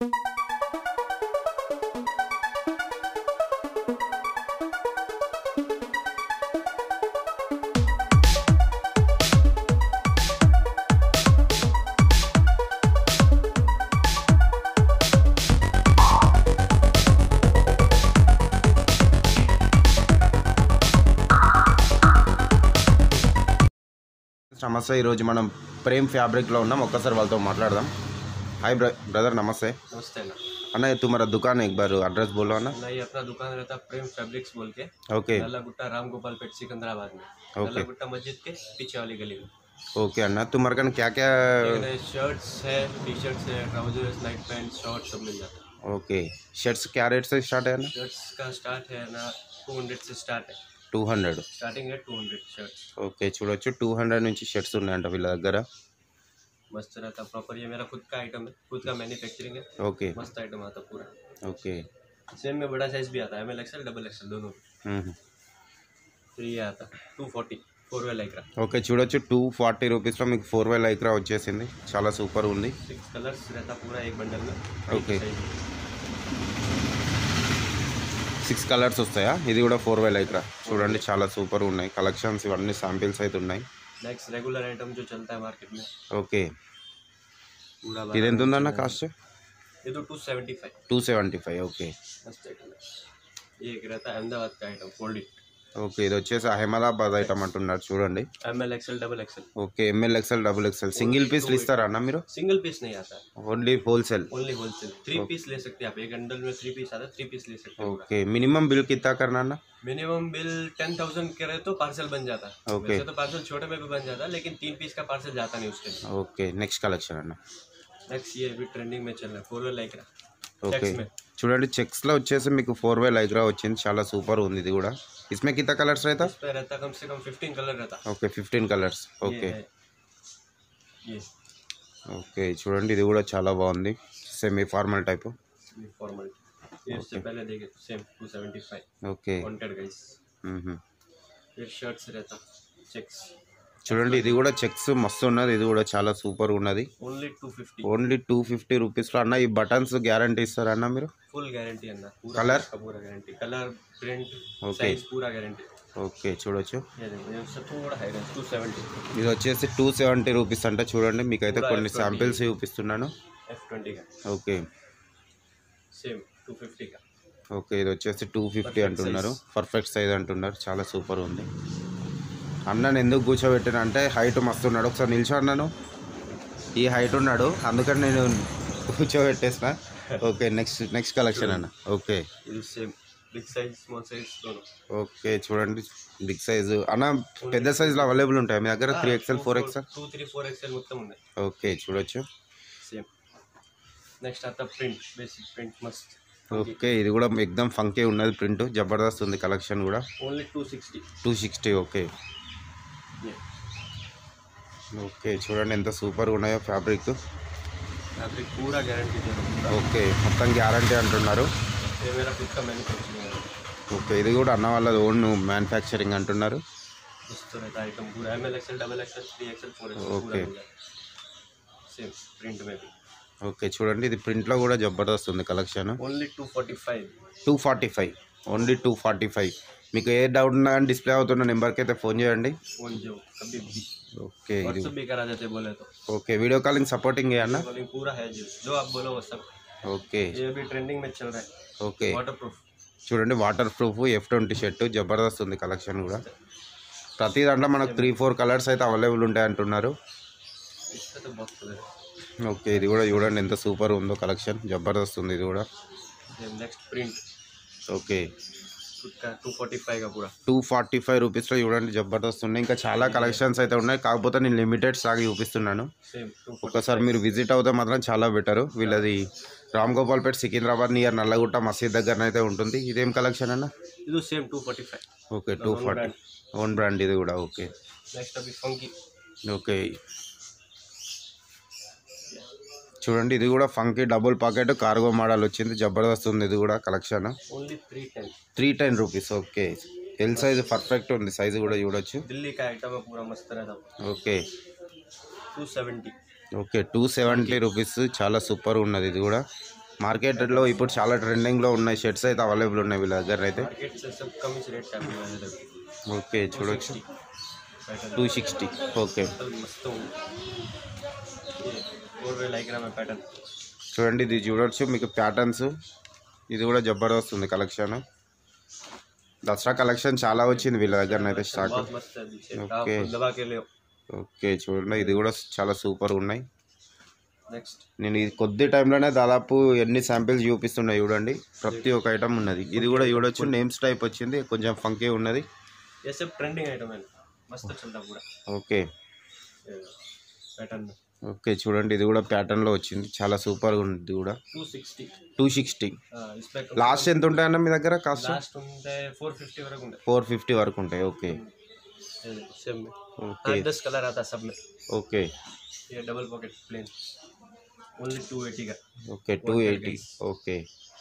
నమస్తే ఈరోజు మనం ప్రేమ్ ఫ్యాబ్रिక్లో ఉన్నాం ఒక్కసారి వాళ్ళతో మాట్లాడదాం हाय ब्रदर नमस्ते नमस्ते अन्ना तुम्हारा दुकान एक बार एड्रेस बोलो ना नहीं अपना दुकान रहता प्रेम फैब्रिक्स बोल के ओके नल्ला गुट्टा राम गोपाल पेट सिकंदराबाद में नल्ला गुट्टा मस्जिद के पीछे वाली गली में ओके अन्ना तुम्हारे कन क्या क्या शर्ट्स है टी शर्ट्स है ट्राउजर्स नाइट पैंट शॉर्ट सब मिल जाता है ओके शर्ट्स क्या रेट से स्टार्ट है ना शर्ट्स का स्टार्ट है ना 200 से स्टार्ट है 200 स्टार्टिंग है 200 शर्ट्स ओके చూడొచ్చు 200 నుంచి షర్ట్స్ ఉన్నాయంట వీళ్ళ దగ్గర मस्त रहता प्रॉपर ये मेरा खुद का आइटम है खुद का मैन्युफैक्चरिंग है ओके मस्त आइटम आता पूरा ओके सेम में बड़ा साइज भी आता है ML XL डबल XL दोनों तो ये आता 240 4 वे लाइक्रा ఓకే చూడొచ్చు 240 రూపీస్ లో మీకు 4 వే లైక్రా వచ్చేసింది చాలా సూపర్ ఉంది 6 कलर्स रहता पूरा एक बंडल में ఓకే 6 కలర్స్ వస్తాయా ఇది కూడా 4 వే లైక్రా చూడండి చాలా సూపర్ ఉన్నాయి కలెక్షన్స్ ఇవన్నీ శాంపిల్స్ అయితే ఉన్నాయి नेक्स्ट रेगुलर आइटम जो चलता है मार्केट में ओके पूरा ఇది ఎంత ఉందన్న కాస్ట్ ये तो 275 275 ఓకే मस्त आइटम है ये एक रहता है अहमदाबाद का आइटम फोल्ड इट ఓకే ఇది వచ్చేసి అహ్మదాబాద్ ఐటమ్ అంటున్నారు చూడండి ML XL double XL okay ML XL double XL single piece ఇస్తారా అన్న మీరు सिंगल पीस नहीं आता only wholesale only wholesale 3 piece ले सकते हैं आप एक बंडल में 3 पीस आता है 3 पीस ले सकते हैं ఓకే మినిమం బిల్ कितना करना అన్న मिनिमम बिल 10,000 करे तो पार्सल बन जाता है ओके वैसे तो पार्सल छोटे में भी बन जाता है लेकिन 3 पीस का पार्सल जाता नहीं उसके लिए ఓకే నెక్స్ట్ కలెక్షన్ అన్న नेक्स्ट ये भी ट्रेंडिंग में चल रहा है 4 वे लाइक्रा ఓకే चेक्स में చూడండి చెక్స్ లో వచ్చేసి మీకు 4 వే లైక్రా వచ్చింది చాలా సూపర్ ఉంది ఇది కూడా इसमें कितना कलर्स रहता इस पे रहता कम से कम 15 कलर रहता ఓకే 15 కలర్స్ ఓకే ये ఓకే చూడండి ఇది కూడా చాలా బాగుంది సెమీ ఫార్మల్ టైప్ फॉर्मल ये इससे पहले देखे सेम 275 ఓకే वांटेड गाइस फिर शर्ट्स रहता चेक्स చూడండి ఇది కూడా చెక్స్ మస్తు ఉన్నది ఇది కూడా చాలా సూపర్ ఉన్నది ओनली 250 ఓన్లీ 250 రూపీస్ లో అన్న ఈ బటన్స్ గ్యారంటీ ఇస్తారా అన్న మీరు फुल गारंटी अन्ना पूरा कलर पूरा guarantee colour print okay size पूरा गारंटी ఓకే చూడొచ్చు ये देखो ये उससे थोड़ा हाई रेंज 270 ఇది వచ్చేసి 270 రూపీస్ అంట చూడండి మీకు అయితే కొన్ని శాంపిల్స్ చూపిస్తున్నాను F20 का ఓకే सेम 250 का ఓకే ఇది వచ్చేసి 250 అంటున్నారు పర్ఫెక్ట్ సైజ్ అంటున్నారు చాలా సూపర్ ఉంది అన్నని ఎందుకు కూర్చోబెట్టిన అంటే హైట్ మస్తు ఉన్నాడు ఒకసారి నిల్చో అన్నాను ఈ హైట్ ఉన్నాడు అందుకని నేను కూర్చోబెట్టేసిన ఓకే నెక్స్ట్ కలెక్షన్ అన్న ఓకే ఇది same big size small size दोनों ఓకే చూడండి బిగ్ సైజు అన్న పెద్ద సైజులో అవైలబుల్ ఉంటాయి మీ దగ్గర 3XL 4XL 2 3 4XL మొత్తం ఉన్నాయి ఓకే చూడొచ్చు సేమ్ నెక్స్ట్ आता प्रिंट बेसिक प्रिंट मस्त ఓకే ఇది కూడా ఎక్దమ్ ఫంకీ ఉన్నది ప్రింట్ జబర్దస్త్ ఉంది కలెక్షన్ కూడా ఓన్లీ 260 260 ఓకే ఓకే చూడండి ఎంత సూపర్గా ఉన్నాయో ఫ్యాబ్రిక్ पूरा गारंटी दे रहा हूं ఓకే మొత్తం గ్యారంటీ అంటున్నారు ये मेरा खुद का मैन्युफैक्चरिंग है ఓకే ఇది కూడా అన్న వాళ్ళ ఓన్ మ్యానుఫ్యాక్చరింగ్ అంటున్నారు इस तरह का आइटम पूरा ML XL double XL 3XL 4XL okay पूरा सेम प्रिंट में भी ఓకే చూడండి ఇది ప్రింట్లో కూడా జబర్దస్త్ ఉంది కలెక్షన్ ओनली 245 245 ఓన్లీ 245 మీకు ఏ డౌట్ ఉన్నా కానీ డిస్ప్లే అవుతున్న నెంబర్కి అయితే ఫోన్ చేయండి फोन जो कभी भी ఓకే ఇది व्हाट्सएप भी करा देते बोले तो ఓకే వీడియో కాలింగ్ సపోర్టింగ్ అన్న कॉलिंग पूरा है जो आप बोलो वो सब ఓకే ये भी ट्रेंडिंग में चल रहा है ఓకే वाटर प्रूफ చూడండి వాటర్ ప్రూఫ్ F20 షర్ట్ జబర్దస్త్ ఉంది కలెక్షన్ కూడా ప్రతి దాంట్లో మనకు 3-4 కలర్స్ అయితే అవైలబుల్ ఉంటాయి అంటున్నారు इसका तो बहुत कलर है ఓకే ఇది కూడా చూడండి ఎంత సూపర్ ఉందో కలెక్షన్ జబర్దస్త్ ఉంది ఇది కూడా नेक्स्ट प्रिंट ఓకే खुद का 245 का पूरा 245 రూపీస్లో చూడండి జబర్దస్త్ ఉన్నాయి ఇంకా చాలా కలెక్షన్స్ అయితే ఉన్నాయి కాకపోతే నేను లిమిటెడ్ స్టాక్ చూపిస్తున్నాను सेम ఒకసారి మీరు విజిట్ అవుతే మాత్రం చాలా బెటర్ వీళ్ళది రామ్ గోపాల్ పేట్ సికింద్రాబాద్ నియర్ నల్లగుట్ట మసీద్ దగ్గర అయితే ఉంటుంది ఇదేం కలెక్షన్ అన్న ಇದು ಸೇಮ್ 245 ఓకే 240 ఓన్ బ్రాండ్ ఇది కూడా ఓకే नेक्स्ट अभी फंकी ఓకే చూడండి ఇది కూడా funky double pocket cargo model వచ్చింది జబర్దస్త్ ఉంది ఇది కూడా collection only 310 310 rupees okay L size perfect ఉంది సైజ్ కూడా చూడొచ్చు दिल्ली का आइटम है पूरा मस्त रहता ఓకే 270 ఓకే 270 రూపీస్ చాలా సూపర్ ఉన్నది ఇది కూడా మార్కెట్లో ఇప్పుడు చాలా ట్రెండింగ్లో ఉన్నాయి షర్ట్స్ అయితే అవైలబుల్ ఉన్నాయి వీళ్ళ దగ్గర అయితే. मार्केट से सब कम ही रेट का है इधर. ఓకే చూడొచ్చు 260. ఓకే मस्त हो. ये और वे लाइक रहा मैं पैटर्न. చూడండి ఇది చూడొచ్చు మీకు ప్యాటర్న్స్. ఇది కూడా జబర్దస్త్ ఉంది కలెక్షన్. దసరా కలెక్షన్ చాలా వచ్చింది వీళ్ళ దగ్గర అయితే స్టాక్. बहुत मस्त है पीछे. ओके. आप दबा के ले. ఓకే చూడండి ఇది కూడా చాలా సూపర్ ఉన్నాయి. नेक्स्ट నేను ఇది కొద్ది టైంలోనే దాదాపు ఎన్ని శాంపిల్స్ చూపిస్తున్నాయి చూడండి. ప్రతి ఒక్క ఐటమ్ ఉన్నది. ఇది కూడా చూడొచ్చు నేమ్స్ టైప్ వచ్చింది కొంచెం ఫంకీ ఉన్నది. ये सब ट्रेंडिंग आइटम है. मस्त चलता पूरा. ఓకే पैटर्न ఓకే చూడండి ఇది కూడా ప్యాటర్న్లో వచ్చింది చాలా సూపర్గా ఉంది. ఇది కూడా 260. 260. इसमें లాస్ట్ ఎంత ఉంటాయన్న మీ దగ్గర కాస్ట్? लास्ट ఉంటే 450 వరకు ఉంటాయి. 450 వరకు ఉంటాయి. ఓకే सेम में ఓకే 10 कलर आता है सब में. ఓకే ये डबल पॉकेट प्लेन ओनली 280 का. ఓకే 280. ఓకే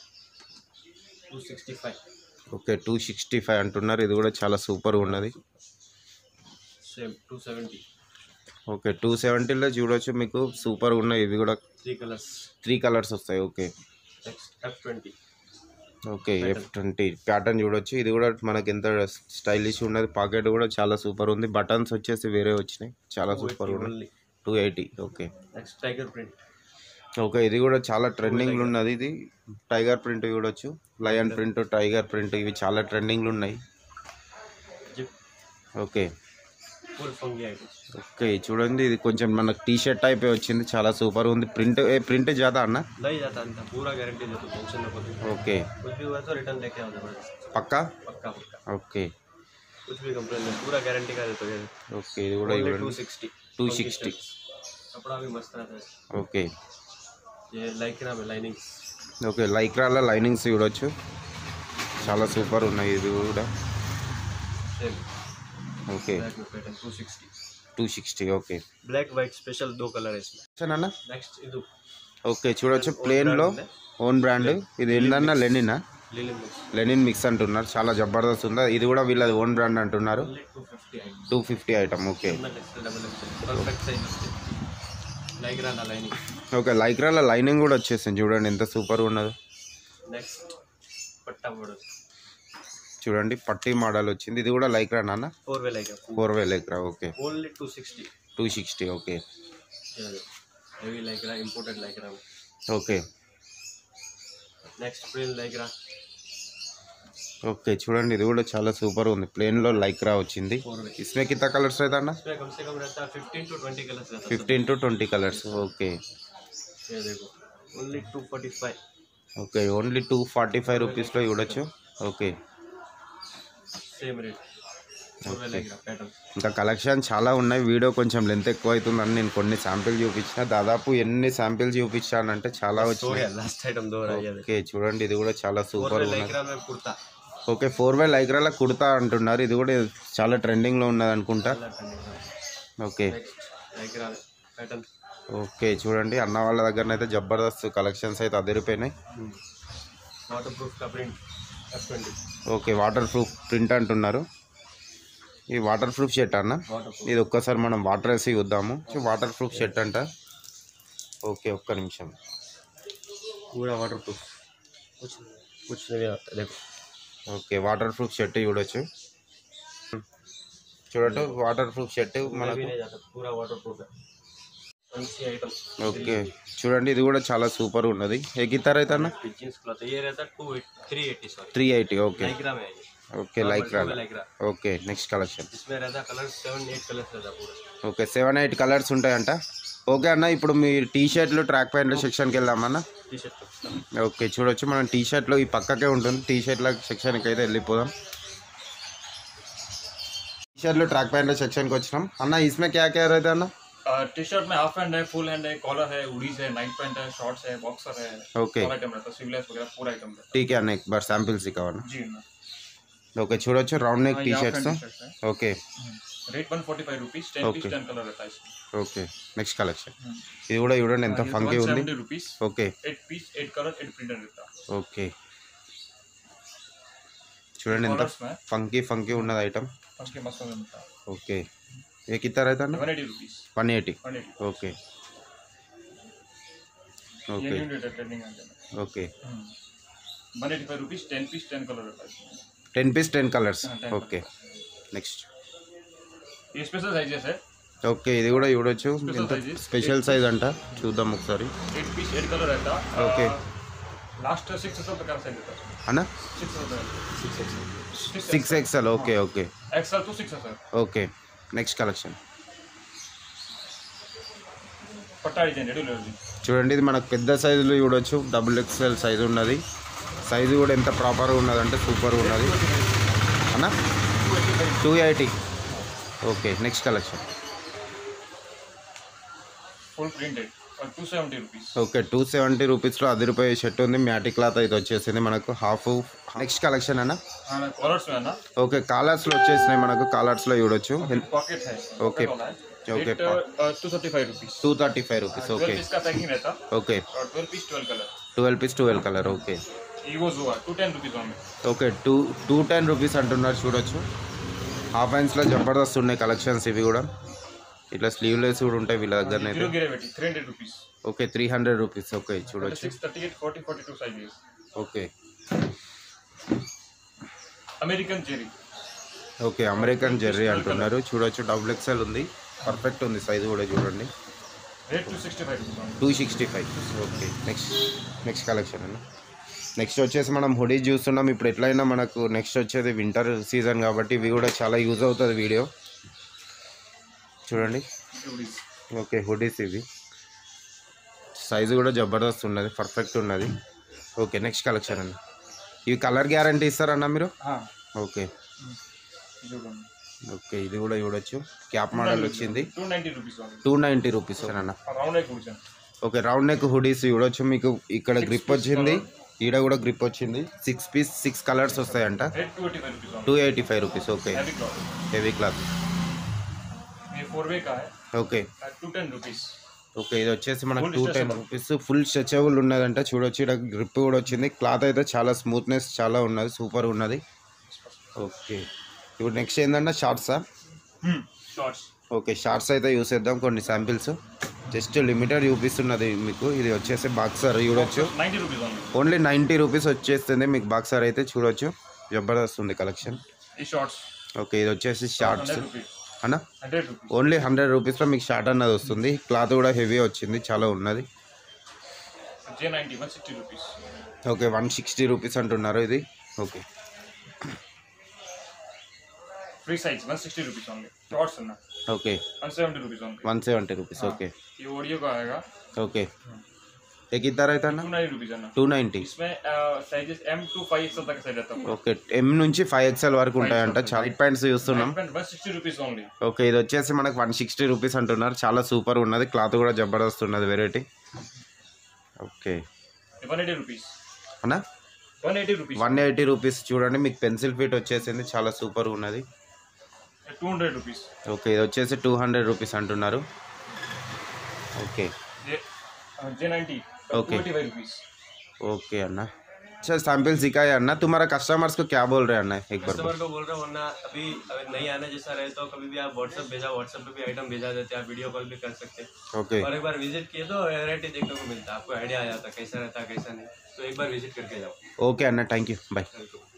265. ఓకే 265 అంటున్నారు. ఇది కూడా చాలా సూపర్గా ఉన్నది. सेम 270. ఓకే 270లో చూడొచ్చు మీకు సూపర్గా ఉన్నాయి. ఇవి కూడా 3 कलर्स. 3 కలర్స్ వస్తాయి. Okay next F20. Okay F20 pattern చూడొచ్చు. ఇది కూడా మనకి ఎంత స్టైలిష్ ఉన్నది. పాకెట్ కూడా చాలా సూపర్ ఉంది. బటన్స్ వచ్చేసి వేరే వచ్చినాయి చాలా సూపర్ ఉన్నాయి. Only 280. Okay next tiger print. Okay ఇది కూడా చాలా ట్రెండింగ్లో ఉన్నది. ఇది టైగర్ ప్రింట్ చూడొచ్చు. లయన్ ప్రింట్ టైగర్ ప్రింట్ ఇవి చాలా ట్రెండింగ్లో ఉన్నాయి. Zip okay full funky item. Okay చూడండి ఇది కొంచెం మనకు టీ షర్ట్ టైప్ వచ్చింది చాలా సూపర్ ఉంది. ప్రింట్ ज़्यादा అన్న नहीं जाता अंदर पूरा गारंटी देता हूं. टेंशन ना करो. ఓకే कुछ भी हुआ तो रिटर्न लेके आओ जबरदस्त. పక్కా पक्का पक्का. ఓకే कुछ भी कंप्लेन नहीं पूरा गारंटी का देता हूं. ఓకే ఇది కూడా ओनली చూడండి 260. 260. कपड़ा भी मस्त रहता है. ఓకే ये लाइक्रा में लाइनिंग्स. ఓకే లైక్రాలో లైనింగ్స్ చూడొచ్చు చాలా సూపర్ ఉన్నాయి. ఇది కూడా सेम ఓకే ब्लैक में pattern 260. 260. Okay black white special 2 colour है इसमें. అన్న नेक्स्ट ಇದು ఓకే చూడొచ్చు ప్లేన్లో ఓన్ బ్రాండ్. ఇది ఏంటన్నా లెనినా? Linen mix. లెనిన్ మిక్స్ అంటున్నారు చాలా జబర్దస్త్ ఉంది. ఇది కూడా వీళ్ళది ఓన్ బ్రాండ్ అంటున్నారు. Only 250 item. 250 item. Okay XL double XL perfect size వస్తుంది. लाइक्रा ना लाइनिंग. ఓకే లైక్రాలో లైనింగ్ కూడా వచ్చేసింది చూడండి ఎంత సూపర్ ఉన్నదో. नेक्स्ट पट्टा बॉर्डर చూడండి పట్టీ మోడల్ వచ్చింది. ఇది కూడా లైక్రా నాన్న 4 way lycra 4 lycra. Okay only 260. 260. Okay heavy lycra imported lycra. Okay next प्रिल लाइक्रा ఓకే చూడండి ఇది కూడా చాలా సూపర్ ఉంది. ప్లేన్లో లైక్రా వచ్చింది. 4 वे. इसमें कितना कलर्स रहता है ना? इसमें कम से कम रहता है 15 to 20 कलर्स रहता है. 15 to 20 కలర్స్. ఓకే ये देखो ओनली 245. ఓకే ఓన్లీ 245 రూపీస్లో చూడొచ్చు. Okay same rate 4 way lycra pattern. ఇంకా కలెక్షన్ చాలా ఉన్నాయి. వీడియో కొంచెం లెంత్ ఎక్కువ అవుతుందని నేను కొన్ని శాంపిల్ చూపించిన. దాదాపు ఎన్ని శాంపిల్స్ చూపించానంటే చాలా हो వచ్చినాయి. गया लास्ट आइटम 2 रह गया. ఓకే చూడండి ఇది కూడా చాలా 4 సూపర్ वे ఉన్నది. लाइक्रा में कुर्ता. ఓకే 4 లైక్రాలో కుర్తా అంటున్నారు. ఇది కూడా చాలా ట్రెండింగ్లో ఉన్నది అనుకుంటా. Okay next lycra pattern. Okay చూడండి అన్న వాళ్ళ దగ్గరనైతే జబర్దస్త్ కలెక్షన్స్ అయితే అదిరిపోయినాయి. वाटर प्रूफ का print F20. Okay waterproof print అంటున్నారు. ఈ వాటర్ ప్రూఫ్ షర్ట్ అన్న वाटर प्रूफ ఇది ఒక్కసారి మనం వాటర్ వేసి చూద్దాము. వాటర్ ప్రూఫ్ షర్ట్ అంట. ఓకే ఒక్క నిమిషం. पूरा वाटर प्रूफ. कुछ नहीं आता देखो. ఓకే వాటర్ ప్రూఫ్ షర్ట్ చూడొచ్చు. చూడటం వాటర్ ప్రూఫ్ షర్ట్ भी మనకు. नहीं जाता पूरा वाटर प्रूफ है. Fancy item. ఓకే చూడండి ఇది కూడా చాలా సూపర్ ఉన్నది. ఏ గితార్ అయితే అన్న? जींस क्लॉथ ये रहता 380 सॉरी 380. ఓకే लाइक्रा में है ये. Okay lycra. Lycra okay next collection. इसमें रहता कलर 7-8 कलर्स रहता पूरा. ఓకే 7-8 కలర్స్ ఉంటాయంట. ఓకే అన్న ఇప్పుడు మీ టీ షర్ట్లు ట్రాక్ ప్యాంట్ల సెక్షన్కి వెళ్దామన్న. T shirt. ఓకే చూడొచ్చు మనం టీ షర్ట్లో ఈ పక్కకే ఉంటుంది. టీ షర్ట్ల సెక్షన్కి అయితే వెళ్ళిపోదాం. టీ షర్ట్లు ట్రాక్ ప్యాంట్ల సెక్షన్కి వచ్చినాం అన్న. ఇస్మే క్యా క్యా रहता అన్న? टी शर्ट में हाफ हैंड है, फुल हैंड है, कॉलर है, हुडीज है, नाइट पैंट है, शॉर्ट्स है, बॉक्सर है. ఓకే ऑल आइटम रहता है. स्लीवलेस वगैरह पूरा आइटम रहता ठीक है अन्न एक बार सैंपल्स दिखाओ. है. जी ఓకే చూడొచ్చు రౌండ్ నెక్ టీ ये हाफ షర్ట్స్. हैंड टी-शर्ट्स है. Okay rate 145 rupees. 10 Okay. Piece 10 colour रहता है इसमें. Okay next collection. ఇది కూడా చూడండి ఎంత ये ఫంకీ ఉంది. 170 rupees. Okay 8 piece 8 colour 8 printer रहता है. ఓకే చూడండి ఎంత कलर्स में ఫంకీ ఉన్నది ఐటమ్. उसके मस्त में मिलता है. ఓకే ఏ కిత్తా रहता ना? 180 रुपीस. 180. 180. ఓకే ఓకే ट्रेंडिंग है ఓకే 185 rupees 10 piece 10 color रहता है 10 పీస్ 10 కలర్స్ हाँ, 10 ఓకే నెక్స్ట్ ये स्पेशल साइजेस है ఓకే ఇది కూడా చూడొచ్చు Special ఎంత size. స్పెషల్ సైజ్ అంట చూద్దాం ఒకసారి 8 piece 8 color रहता Okay. लास्ट 6 तक का साइज रहता है అన్నా 6 6XL okay okay XL to 6 okay next collection पट्टा डिजाइन रेडी जी చూడండి ఇది మనకు పెద్ద సైజులో చూడొచ్చు XXL సైజు ఉన్నది సైజు కూడా ఎంత ప్రాపర్గా ఉన్నదంటే సూపర్గా ఉన్నది అన్న 280 okay next collection full printed और 270 rupees ఓకే 270 రూపీస్లో ₹10 షర్ట్ ఉంది మ్యాటి క్లాత్ అయితే వచ్చేసింది మనకు హాఫ్ నెక్స్ట్ కలెక్షన్ అన్న हाँ कलर्स में है ना ఓకే కాలర్స్లో వచ్చేసినాయి మనకు కాలర్స్లో చూడొచ్చు पॉकेट है Okay. Okay. 235 rupees 235 rupees 12 okay piece का पैकिंग रहता ఓకే और 12 piece 12 color 12 piece 12 colour okay ईगो जुआ 210 rupees only ఓకే 210 రూపీస్ అంటున్నారు చూడొచ్చు హాఫ్ హ్యాండ్స్లో జబర్దస్త్ ఉన్నాయి కలెక్షన్స్ ఇవి కూడా ఇట్లా స్లీవ్లెస్ కూడా ఉంటాయి వీళ్ళ దగ్గర అయితే zero gravity 300 rupees okay 300 rupees okay చూడొచ్చు 36 38 40 42 sizes okay American Jerry okay American Jerry అంటున్నారు చూడొచ్చు XXL ఉంది పర్ఫెక్ట్ ఉంది సైజు కూడా చూడండి rate 265 rupees only 265 okay next collection అన్న నెక్స్ట్ వచ్చేసి మనం హుడీ చూస్తున్నాం ఇప్పుడు ఎట్లయినా మనకు నెక్స్ట్ వచ్చేది వింటర్ సీజన్ కాబట్టి ఇవి కూడా చాలా యూజ్ అవుతుంది వీడియో చూడండి Hoodies. ఓకే హుడీస్ ఇవి సైజు కూడా జబర్దస్త్ ఉన్నది పర్ఫెక్ట్ ఉన్నది ఓకే నెక్స్ట్ కలెక్షన్ అన్న ఇవి కలర్ గ్యారంటీ ఇస్తారన్న మీరు हाँ ఓకే చూడండి ఓకే ఇది కూడా చూడొచ్చు క్యాప్ మోడల్ వచ్చింది 290 rupees only 290 రూపీస్ అన్న రౌండ్ నెక్ కూర్చొని ఓకే రౌండ్ నెక్ హుడీస్ చూడొచ్చు మీకు ఇక్కడ గ్రిప్ వచ్చింది ఈడ కూడా గ్రిప్ వచ్చింది 6 పీస్ 6 కలర్స్ వస్తాయంట rate 285 rupees only 285 rupees okay heavy cloth heavy cloth ये 4 वे का है ఓకే 210 rupees ఓకే ఇది వచ్చేసి మనకు Full 210 stretchable. Rupees full stretchable ఉన్నదంట చూడొచ్చు ఇక్కడ గ్రిప్ కూడా వచ్చింది క్లాత్ అయితే చాలా స్మూత్నెస్ చాలా ఉన్నది సూపర్ ఉన్నది ఓకే ఇప్పుడు నెక్స్ట్ ఏంటంటే షార్ట్సా शॉर्ट्स ఓకే షార్ట్స్ అయితే యూస్ చేద్దాం కొన్ని శాంపిల్స్ జస్ట్ లిమిటెడ్ చూపిస్తున్నది మీకు ఇది వచ్చేసి బాక్సర్ చూడొచ్చు 90 rupees only ఓన్లీ 90 రూపీస్ వచ్చేస్తుంది మీకు బాక్సర్ అయితే చూడొచ్చు జబర్దస్త్ ఉంది కలెక్షన్ ये शॉर्ट्स ఓకే ఇది వచ్చేసి షార్ట్స్ 100 rupees అన్న 100 rupees ఓన్లీ 100 రూపీస్లో మీకు షార్ట్ అన్నది వస్తుంది క్లాత్ కూడా హెవీ వచ్చింది చాలా ఉన్నది J90 160 rupees ఓకే 160 రూపీస్ అంటున్నారు ఇది okay free size 160 rupees only shorts है ना okay 170 rupees only 170 rupees okay ये ऑडियो का आएगा ఓకే ఏ కిద్దరు అయితే అన్న 290 rupees है ना 290 इसमें साइजेस M to 5XL तक साइज रहता है ఓకే M నుంచి 5XL వరకు ఉంటాయంట చాలా వైట్ ప్యాంట్స్ చూస్తున్నాం 160 rupees only ఓకే ఇది వచ్చేసి మనకు 160 రూపీస్ అంటున్నారు చాలా సూపర్ ఉన్నది క్లాత్ కూడా జబర్దస్త్ ఉన్నది వెరైటీ ఓకే 180 rupees అన్న 180 rupees 180 రూపీస్ చూడండి మీకు పెన్సిల్ ఫిట్ వచ్చేసింది చాలా సూపర్ ఉన్నది 200 rupees ఓకే ఇది వచ్చేసి 200 రూపీస్ అంటున్నారు okay J90 Okay. 285 rupees okay अन्ना अच्छा सैंपल सिखाया अन्ना तुम्हारा कस्टमर्स को क्या बोल रहे हैं अन्ना एक बार कस्टमर को बोल रहा हूँ वरना अभी अगर नहीं आना जैसा रहे तो कभी भी आप व्हाट्सएप भेजा व्हाट्सएप पे भी आइटम भेजा देते हैं आप वीडियो कॉल भी कर सकते हैं ओके और एक बार विजिट किए तो वैरायटी देखने को मिलता है आपको आइडिया आ जाता है कैसा रहता है कैसा नहीं तो एक बार विजिट करके जाओ ओके अन्ना थैंक यू बाय Welcome.